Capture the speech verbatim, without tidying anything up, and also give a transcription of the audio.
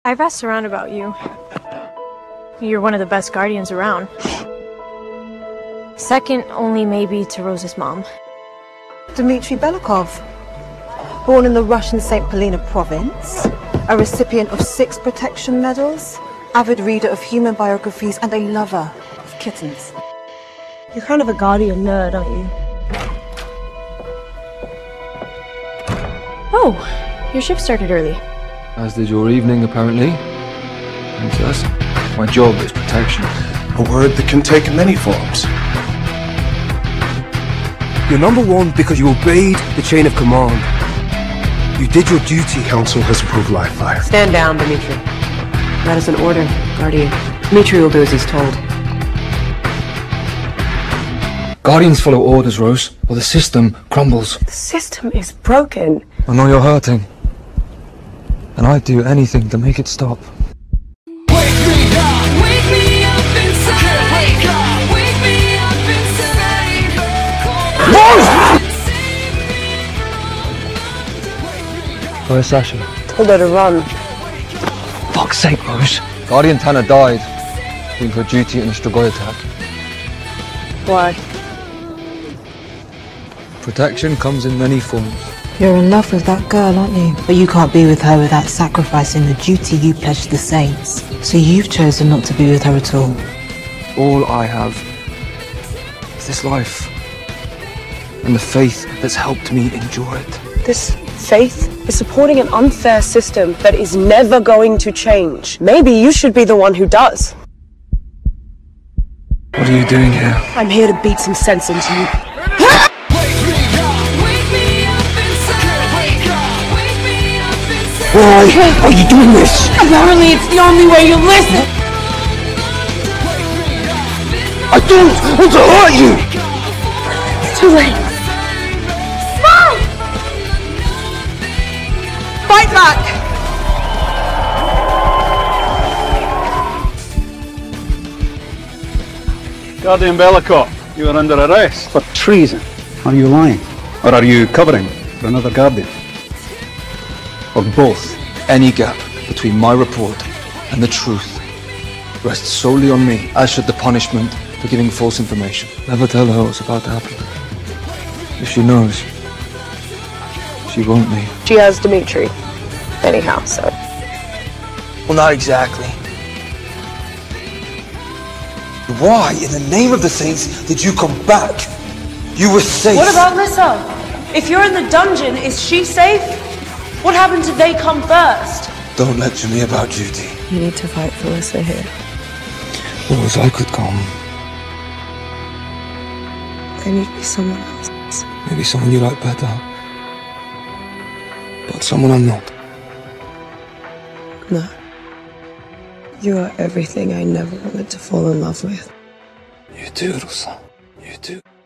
I've asked around about you. You're one of the best guardians around. Second only maybe to Roza's mom. Dimitri Belikov. Born in the Russian Saint Polina province, a recipient of six protection medals, avid reader of human biographies, and a lover of kittens. You're kind of a guardian nerd, aren't you? Oh, your shift started early. As did your evening, apparently. Fantastic. My job is protection. A word that can take many forms. You're number one because you obeyed the chain of command. You did your duty. Council has approved live fire. Stand down, Dimitri. That is an order, Guardian. Dimitri will do as he's told. Guardians follow orders, Rose, or the system crumbles. The system is broken. I know you're hurting. And I'd do anything to make it stop. Wake me up, wake me up inside. Wake up, wake me up inside. Where's Sasha? Told her to run. Fuck's sake, Rose. Guardian Tanner died doing her duty in a Strigoi attack. Why? Protection comes in many forms. You're in love with that girl, aren't you? But you can't be with her without sacrificing the duty you pledged to the Saints. So you've chosen not to be with her at all. All I have is this life. And the faith that's helped me endure it. This faith is supporting an unfair system that is never going to change. Maybe you should be the one who does. What are you doing here? I'm here to beat some sense into you. Why are you doing this? Apparently it's the only way you listen! I don't want to hurt you! Too late. Fight! Fight back! Guardian Belikov, you are under arrest. For treason. Are you lying? Or are you covering for another Guardian? Or both? Any gap between my report and the truth rests solely on me, as should the punishment for giving false information. Never tell her what's about to happen. If she knows, she won't leave. She has Dimitri. Anyhow, so... Well, not exactly. Why, in the name of the Saints, did you come back? You were safe. What about Lissa? If you're in the dungeon, is she safe? What happens if they come first? Don't lecture me about duty. You need to fight for Lissa here. Rose, I could come. There need to be someone else. Maybe someone you like better. But someone I'm not. No. You are everything I never wanted to fall in love with. You do, Roza. You do.